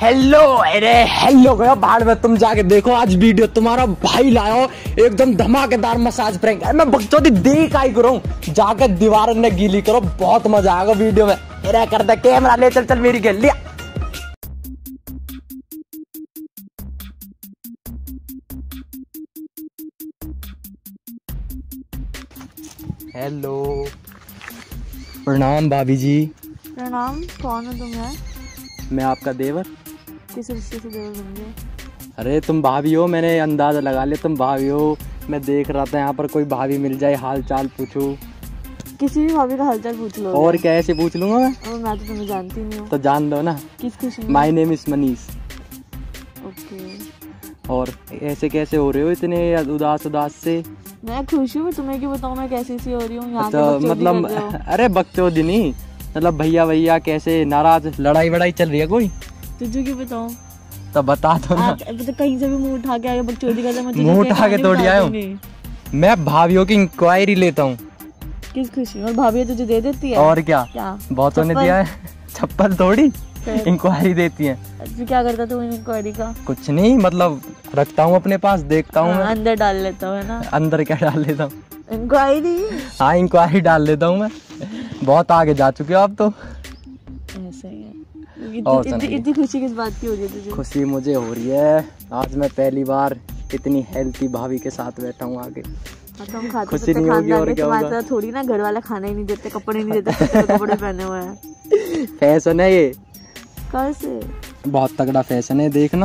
Hello, अरे hello गया बाहर में, तुम जाके देखो आज वीडियो तुम्हारा भाई लाया हो एकदम धमाकेदार मसाज प्रैंक। मैं बकचोदी देख आई करूँ, जाके दीवार ने गीली करो, बहुत मजा आएगा वीडियो में। अरे कर दे कैमरा ले, चल चल मेरी गेल लिया। हेलो, प्रणाम भाभी जी। प्रणाम। कौन हो तुम यार? मैं आपका देवर। किस रिश्ते से देवर बन गए? अरे तुम भाभी हो, मैंने अंदाजा लगा लिया तुम भाभी हो। मैं देख रहा था यहाँ पर कोई भाभी मिल जाए, हाल चाल पूछूं। किसी भी भाभी का हालचाल पूछ लो। और क्या ऐसे पूछ लूंगा मैं? मैं तो तुम्हें जानती नहीं हूँ। तो जान दो ना। किस खुशी में? My name is Manish. Okay. और ऐसे कैसे हो रहे हो इतने उदास उदास से? मैं खुश हूँ, तुम्हें क्या बताऊँ मैं कैसी सी हो रही हूँ यहाँ अच्छा, पे मतलब अरे बकचोदी नहीं, मतलब भैया भैया कैसे नाराज, लड़ाई वड़ाई चल रही है कोई? तुझे क्यों बताऊँ? तो बता दो ना। तो कहीं से भी मुंह उठा के आगे बकचोदी करता है। मुंह उठा के थोड़ी आया हूँ मैं, भाभीियों की इंक्वायरी लेता हूँ। किस खुशी में? और भाभी तुझे दे देती है? और क्या बहुतों ने दिया है। चप्पल थोड़ी इंक्वायरी देती है। क्या करता तू इंक्वायरी का? कुछ नहीं, मतलब रखता हूँ अपने पास, देखता हूँ। अंदर डाल लेता हूँ, है ना? अंदर क्या डाल लेता हूँ? इंक्वायरी। हाँ, इंक्वायरी डाल लेता हूँ मैं। बहुत आगे जा चुके हो आप तो। ऐसा ही है। इतनी खुशी किस बात की हो रही है तुझे? खुशी मुझे हो रही है, आज मैं पहली बार इतनी हेल्थी भाभी के साथ बैठा हूँ आगे। खुशी नहीं होगी और क्या होगा? थोड़ी ना, घर वाला खाना ही नहीं देते, कपड़े नहीं देते, कपड़े पहने हुए हैं। फैशन है ये। कल से बहुत तगड़ा फैशन है, देखना।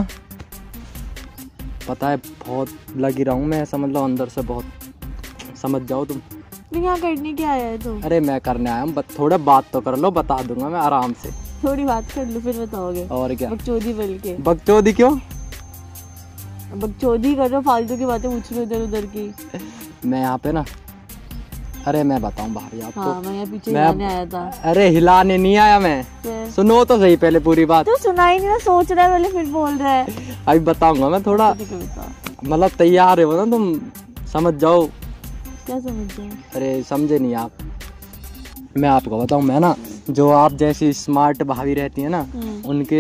पता है बहुत लगी रहा हूँ मैं, समझ लो अंदर से बहुत, समझ जाओ तुम। यहाँ करने क्या आया है तुम? अरे मैं करने आया हूँ, थोड़ा बात तो कर लो, बता दूंगा मैं आराम से। थोड़ी बात कर लो फिर बताओगे। और क्या? बकचोदी बोल के। बकचोदी क्यों? बकचोदी कर रहे हो, फालतू की बातें पूछ रहे हो इधर उधर की। मैं यहाँ पे ना, अरे मैं बताऊँ भाभी आपको। हाँ, मैं यहाँ पीछे हिलाने आया था। अरे हिलाने नहीं आया मैं, सुनो तो सही पहले पूरी बात। तो सुना ही नहीं, सोच रहा है पहले फिर बोल रहा है। अभी बताऊंगा मैं, थोड़ा मतलब तैयार हो ना तुम, समझ जाओ। क्या समझ जाओ? अरे समझे नहीं आप, मैं आपको बताऊं। मैं ना, जो आप जैसी स्मार्ट भाभी रहती है ना, उनके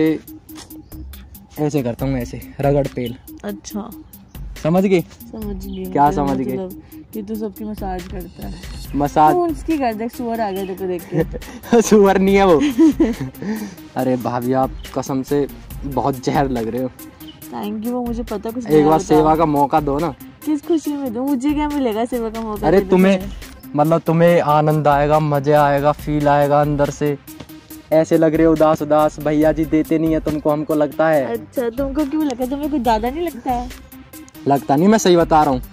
ऐसे करता हूँ, ऐसे रगड़ पेल। अच्छा, समझ गए? समझ गई। क्या समझ गए? कि तू सबकी मसाज करता है। मसाज उसकी कर दे, सुअर आ गया देखो देख के। सुअर नहीं है वो। अरे भाभी आप कसम से बहुत जहर लग रहे हो। थैंक यू, वो मुझे पता। कुछ एक बार सेवा का मौका दो ना। किस खुशी में दूं? मुझे क्या मिलेगा सेवा का मौका? अरे तुम्हें, मतलब तुम्हें आनंद आएगा, मजा आएगा, फील आएगा अंदर से। ऐसे लग रहे हो उदास उदास, भैया जी देते नहीं है तुमको, हमको लगता है। अच्छा, तुमको क्यों लगता है? तुम्हें कुछ ज्यादा नहीं लगता है? लगता नहीं, मैं सही बता रहा हूँ।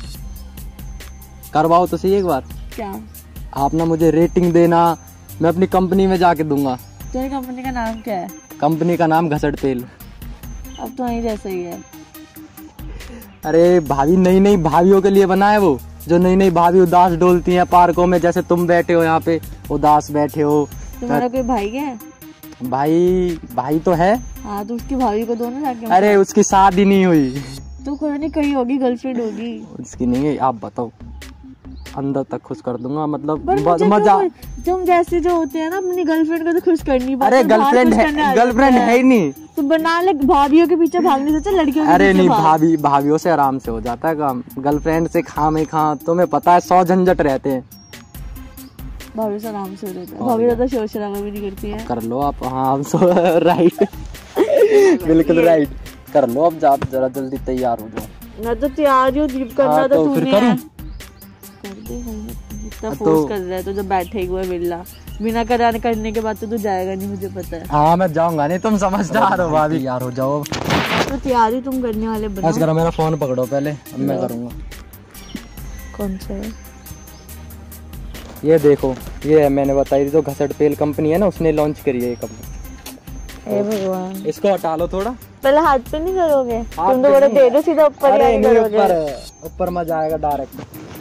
करवाओ तो सही एक बार। क्या? आप ना मुझे रेटिंग देना, मैं अपनी कंपनी में जाके दूंगा। तुम्हारी कंपनी का नाम क्या है? कंपनी का नाम घसड़ तेल। अब तो वही जैसा ही है। अरे भाभी, नई नई भाभियों के लिए बना है वो, जो नई नई भाभी उदास डोलती हैं पार्कों में, जैसे तुम बैठे हो यहाँ पे उदास बैठे हो। तुम्हारा कोई भाई है? भाई तो है। हाँ, तो उसकी भाभी को दो ना जाके। अरे उसकी शादी नहीं हुई। तो कोई नहीं, कहीं होगी, गर्लफ्रेंड होगी। उसकी नहीं है, आप बताओ। अंदर तक खुश कर दूंगा, मतलब मजा। तुम जैसे जो होते हैं ना, अपनी गर्लफ्रेंड को तो खुश करनी। अरे गर्लफ्रेंड है ही नहीं तो बना ले। भाभीियों के पीछे भागने से अच्छा लड़कियों के। अरे नहीं, भाभीियों से आराम से हो जाता है काम, गर्लफ्रेंड से खामे खा तुम्हें पता है 100 झंझट रहते हैं। भाभी से आराम से हो जाता है। भाभी ज्यादा शोर शराबा भी नहीं करती है। कर लो आप। हाँ राइट। बिल्कुल राइट, कर लो। अब जरा जल्दी तैयार हो जाओ। मैं तो तैयार हूँ, दीप करना तो फिर करूं? फोर्स कर रहा है तो जब बैठे हुए बिल्ला बिना करने के बाद तो जाएगा नहीं, मुझे पता है। हाँ मैं जाऊंगा नहीं, तुम समझदार हो भाभी। यार हो जाओ तो तैयारी तुम करने वाले बनो। बस करो, मेरा फोन पकड़ो पहले, अब मैं करूंगा। कौन सा है? ये देखो, ये है, मैंने बताई थी तो घसड़ तेल कंपनी है ना, उसने लॉन्च करी है ये कंपनी। हे भगवान, इसको हटा लो थोड़ा। पहले हाथ पे नहीं करोगे? तुम तो बड़े दे दो सीधा ऊपर। अरे नहीं, ऊपर मजा आएगा डायरेक्ट।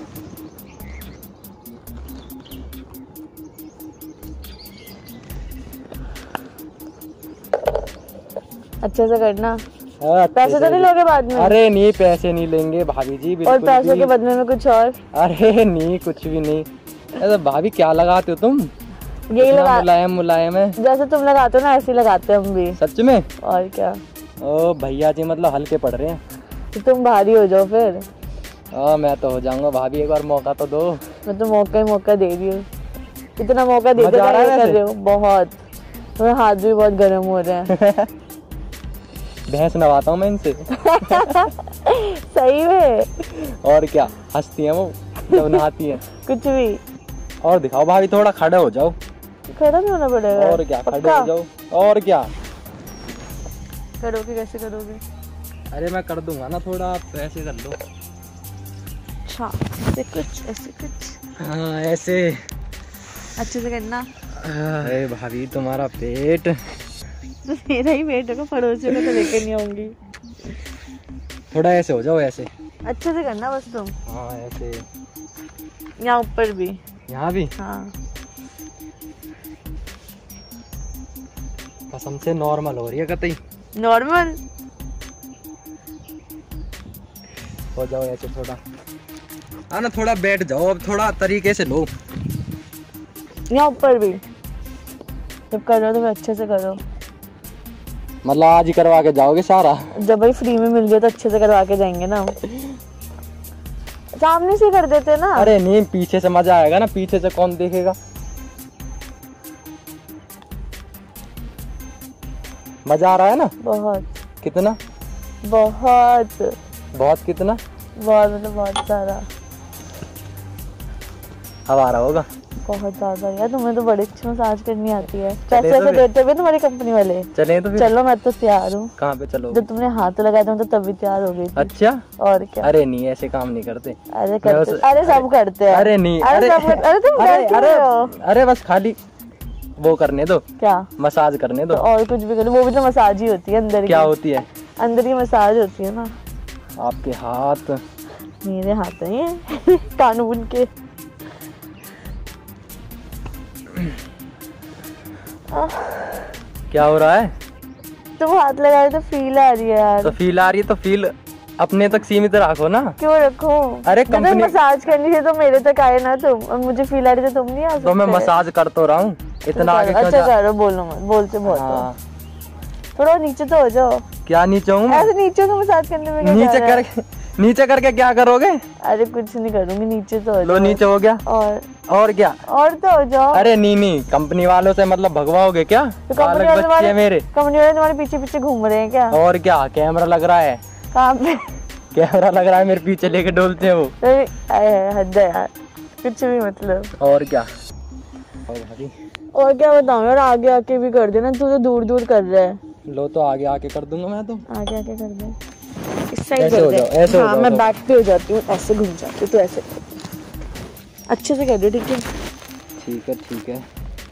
अच्छे से करना। पैसे तो नहीं लोगे बाद में? अरे नहीं, पैसे नहीं लेंगे भाभी जी, बिल्कुल। और पैसों के बदले में कुछ और? अरे नहीं, कुछ भी नहीं। अरे भाभी क्या लगाते हो तुम? यही लगा, मुलायम मुलायम है, जैसे तुम लगाते हो ना ऐसे ही लगाते हैं हम भी। सच में? और क्या। ओ भैया जी मतलब हल्के पड़ रहे हैं। तो तुम भारी हो जाओ फिर। मैं तो हो जाऊंगा भाभी, एक बार मौका तो दो। मैं तो मौका दे रही हूँ, इतना मौका दे मजा आ रहा है कर रहे हो बहुत। मेरे हाथ भी बहुत गर्म हो रहे हैं। भैंस नवाता हूँ मैं इनसे। सही में। और क्या, हंसती हैं वो जब नहाती हैं। कुछ भी। और दिखाओ भाभी, थोड़ा खड़े हो जाओ। खड़ा नहीं होना पड़ेगा। और क्या, खड़े हो जाओ। और क्या करोगे? कैसे करोगे? अरे मैं कर दूंगा ना, थोड़ा आप ऐसे कर लो। अच्छा, ऐसे कुछ, ऐसे कुछ। हाँ ऐसे अच्छे से करना। अरे भाभी तुम्हारा पेट। तो मेरा ही पेट होगा, पड़ोसियों को तो लेकर नहीं आऊंगी। थोड़ा ऐसे हो जाओ, ऐसे अच्छे से करना बस तुम। हाँ ऐसे, यहाँ ऊपर भी। यहाँ भी। हाँ कसम से नॉर्मल हो रही है कतई। नॉर्मल हो जाओ ऐसे थोड़ा। हाँ ना, थोड़ा बैठ जाओ अब, थोड़ा तरीके से लो। यहाँ ऊपर भी। जब कर रहे हो तो अच्छे से करो। मतलब आज ही करवा के जाओगे सारा? जब भाई फ्री में मिल गया तो अच्छे से करवा के जाएंगे ना। सामने से कर देते ना। अरे नहीं, पीछे से मजा आएगा ना, पीछे से कौन देखेगा। मजा आ रहा है ना? बहुत। कितना? बहुत बहुत कितना? बहुत मतलब बहुत सारा। अब आ रहा होगा बहुत ज्यादा यार। तुम्हें तो बड़ी अच्छी मसाज करनी आती है। चले पैसे तो ऐसे फिर। देते हुए तुम्हारी कंपनी वाले। चले तो फिर। चलो मैं तो तैयार हूँ। कहाँ पे चलो? जब तुमने हाथ लगाया था तो तभी तैयार हो गई थी। अच्छा। और क्या। अरे नहीं, ऐसे काम नहीं करते। अरे करते, अरे सब करते हैं। अरे नहीं, अरे सब करते। अरे तुम डर क्यों रहे हो? अरे बस खाली वो करने दो, क्या मसाज करने दो। तो और कुछ भी करो, वो भी तो मसाज ही होती है अंदर क्या की। होती है? अंदर की मसाज होती है ना। आपके हाथ। मेरे हाथ हैं कानून के। क्या हो रहा है? तुम हाथ लगाए तो फील आ रही है यार। तो फील आ रही है तो फील अपने तक सीमित रखो ना। क्यों रखो? अरे जब कंपनी मसाज करनी थी तो मेरे तक आए ना तुम, और मुझे फील आ रही थी तुम नहीं आ सकते। तो मैं मसाज कर तो रहा हूँ, इतना आगे क्यों अच्छा जा? करो, बोलो मत, बोलते बहुत हो। हाँ। थोड़ा नीचे तो हो जाओ। क्या नीचे हूँ मैं? ऐसे नीचे को मसाज करने में क्या नीचे जा रहा है? नीचे करके क्या करोगे? अरे कुछ नहीं करूंगी, नीचे तो हो लो जाओ। नीचे हो गया। और क्या? और तो हो जाओ। अरे नहीं, कंपनी वालों से मतलब भगवाओगे क्या? तो कंपनी बालक बच्चे हैं मेरे। कंपनी वाले तुम्हारे पीछे पीछे घूम रहे हैं क्या? और क्या, कैमरा लग रहा है। कहाँ पे? कैमरा लग रहा है मेरे पीछे, लेके डोलते हैं वो। हद है यार, कुछ भी मतलब। और क्या? और भाभी और क्या बताऊं यार, आगे आके भी कर देना, तू तो दूर दूर कर रहा है। लो तो आगे आके कर दूंगा मैं तो। आगे आके कर दे, इस साइड ऐसे कर हो दे। जाओ, ऐसे हो हाँ जाओ मैं तो। बैक पे हो जाती हूँ, ऐसे घूम जाती हूँ, तो ऐसे कर। अच्छे से कर दे, ठीक है? ठीक है ठीक है।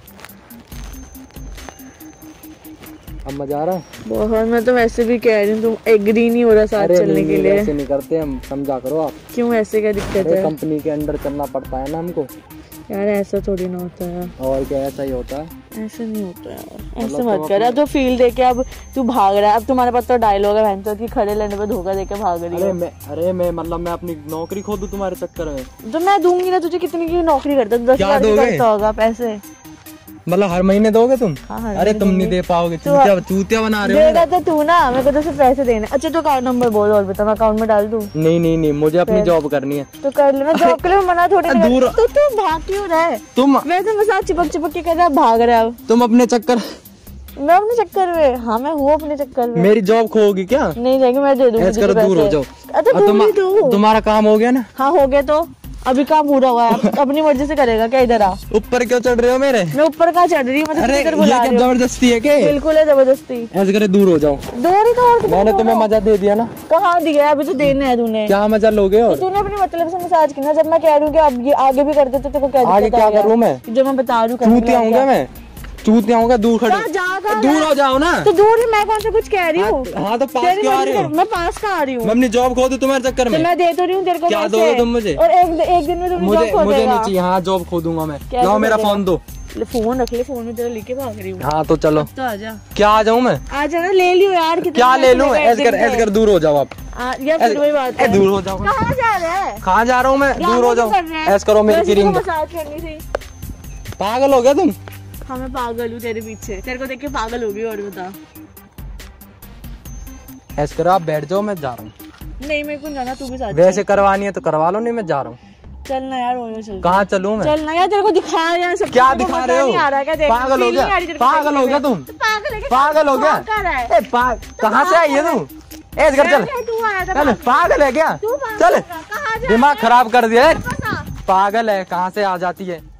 अब मजा आ रहा है? बहुत। मैं तो वैसे भी कह रही हूँ, तुम एग्री नहीं हो रहा साथ अरे चलने नहीं, के लिए। ऐसे नहीं करते हम, समझा करो आप। क्यों, ऐसे क्या दिक्कत अरे है? कंपनी के अंडर चलना पड़ता है ना हमको। यार ऐसा थोड़ी ना होता है। और क्या, ऐसा ही होता है। ऐसे नहीं होता यार, ऐसे मतलब मत कर। तो फील दे के अब तू भाग रहा है। अब तुम्हारे पास तो डायलॉग है भैंसो की, खड़े लेने पे धोखा दे के भाग रही है। अरे मैं मतलब मैं अपनी नौकरी खो दूं तुम्हारे चक्कर में? तो मैं दूंगी ना तुझे। कितनी की नौकरी करता? 10,000 की करता होगा पैसे। मतलब हर महीने दोगे तुम? हाँ, हर अरे महीने तुम नहीं दूंगी। दे पाओगे, तो चूतिया बना रहे हो। देगा तो तू ना, मेरे को तो सिर्फ पैसे देने। अच्छा तो अकाउंट नंबर बोल और बता, मैं अकाउंट में डाल दूं? नहीं, मुझे अपनी जॉब करनी है। तो कर लेना, जॉब के लिए मना थोड़ी नहीं दूर- करता। तो तू भाग क्यों रहा है? तुम वैसे मसाज चिपक चिपक के कर रहा है, भाग रहा है। अब तुम अपने चक्कर, मैं अपने चक्कर में? हाँ मैं हूँ अपने चक्कर में। मेरी जॉब खोगी क्या? नहीं जाएगी, मैं दे दूंगी ऐसे करो, तुझे दूर हो पैसे। जाओ। अच्छा और दूर ही तू। तुम्हारा काम हो गया ना? हाँ हो गया। तो अभी काम पूरा हुआ है, अपनी मर्जी से करेगा क्या? इधर आ। ऊपर क्यों चढ़ रहे हो मेरे? मैं ऊपर कहाँ चढ़ रही हूँ? मैं अरे तो ये इधर बुला क्या रही हूँ। जबरदस्ती है क्या? बिल्कुल है जबरदस्ती। ऐसे करे, दूर हो जाओ। दूर ही तो, और कितना मैंने दूर तुम्हें हो? मजा दे दिया ना। कहाँ दिया है? अभी तो देने है तूने। क्या मजा लोगे? और तूने अपने मतलब से मसाज की ना। जब मैं कह रही हूँ कि अब ये आगे भी कर देते तो क्या आगे दिक्कत क्या आ गया? करूँ मैं? जो मैं बता रही हूँ चूतिया हूँ मैं? चूतिया हूँ दूर खड़े। दूर हो जाओ ना। तो दूर ही, मैं कौन सा कुछ कह रही हूँ? हाँ तो पास तेरी क्यों आ मर्जी रहे से- हो? मैं पास का आ रही हूँ। मैं अपनी जॉब खो दूं तुम्हारे चक्कर तो में? मैं दे तो रही हूँ तेरे को क्या पैसे। दोगे तुम मुझे? और एक दिन में तुम मुझे जॉब खो नहीं देगा। चाहिए। हाँ जॉब खो दूंगा मैं। कैसे लाओ मेरा खोदेगा? फोन दो। फोन रख ले, फोन में तेरा लेके भाग रही हूँ। हाँ तो चलो। तो आजा। क्या आ जाऊँ मैं? आ जाना, ले लियो यार। कितना क्या ले लूँ? पैसे ऐसे कर दूर हो जाओ आप। यार फिर वही बात है। दूर हो जाओ। कहाँ जा रहा है? कहाँ जा रहा हूँ मैं? दूर हो जाओ। ऐसे करो, मेरी क्रीम दो। मसाज करनी थी। पागल हो गया तुम? हाँ मैं पागल हूँ तेरे पीछे, तेरे को देख के पागल होगी। और बता। ऐसे करो, आप बैठ जाओ, मैं जा रहा हूँ। नहीं मेरे को जाना, तू भी साथ वैसे करवानी है तो करवा लो, नहीं मैं जा रहा हूँ। चल ना यार, ओयो चल। कहाँ चलूँ मैं? चल ना यार, तेरे को दिखा रहे हैं सब। क्या दिखा रहे हो? पागल हो गया, पागल हो गया तुम, पागल हो गया। कहाँ से आई है तू? ऐसे कर, चल चल, पागल है क्या? चल, दिमाग खराब कर दिया है, पागल है, कहाँ से आ जाती है।